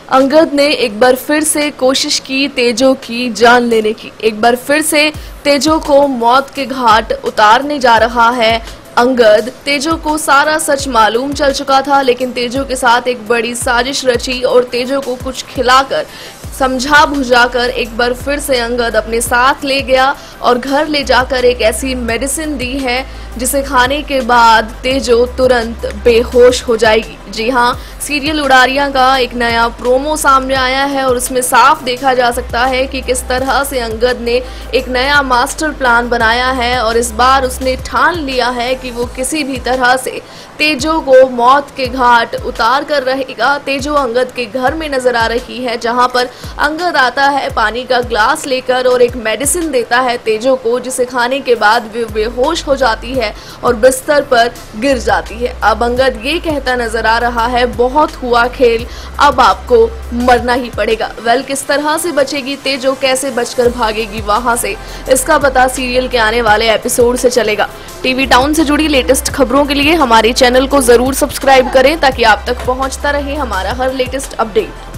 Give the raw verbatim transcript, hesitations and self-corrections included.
अंगद ने एक बार फिर से कोशिश की तेजो की जान लेने की। एक बार फिर से तेजो को मौत के घाट उतारने जा रहा है अंगद। तेजो को सारा सच मालूम चल चुका था, लेकिन तेजो के साथ एक बड़ी साजिश रची और तेजो को कुछ खिलाकर समझा बुझाकर एक बार फिर से अंगद अपने साथ ले गया और घर ले जाकर एक ऐसी मेडिसिन दी है जिसे खाने के बाद तेजो तुरंत बेहोश हो जाएगी। जी हाँ, सीरियल उड़ारियां का एक नया प्रोमो सामने आया है और उसमें साफ देखा जा सकता है कि किस तरह से अंगद ने एक नया मास्टर प्लान बनाया है और इस बार उसने ठान लिया है कि वो किसी भी तरह से तेजो को मौत के घाट उतार कर रहेगा। तेजो अंगद के घर में नजर आ रही है, जहां पर अंगद आता है पानी का ग्लास लेकर और एक मेडिसिन देता है तेजो को, जिसे खाने के बाद वे बेहोश हो जाती है और बिस्तर पर गिर जाती है। अब अंगद ये कहता नजर आ रहा है, बहुत हुआ खेल, अब आपको मरना ही पड़ेगा। वेल, किस तरह से बचेगी तेजो, कैसे बचकर भागेगी वहां से, इसका पता सीरियल के आने वाले एपिसोड से चलेगा। टीवी टाउन से जुड़ी लेटेस्ट खबरों के लिए हमारे चैनल को जरूर सब्सक्राइब करें ताकि आप तक पहुंचता रहे हमारा हर लेटेस्ट अपडेट।